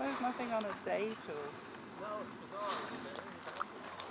There's nothing on a date or... No, it's bizarre.